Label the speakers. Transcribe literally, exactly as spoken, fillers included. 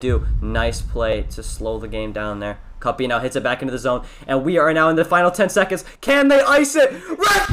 Speaker 1: do. Nice play to slow the game down there. Cuppy now hits it back into the zone, and we are now in the final ten seconds. Can they ice it? Red